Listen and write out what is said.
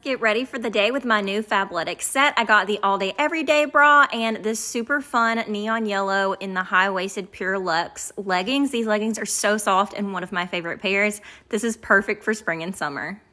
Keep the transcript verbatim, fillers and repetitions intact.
Get ready for the day with my new Fabletics set. I got the all day everyday bra and this super fun neon yellow in the high-waisted Pure Luxe leggings. These leggings are so soft and one of my favorite pairs. This is perfect for spring and summer.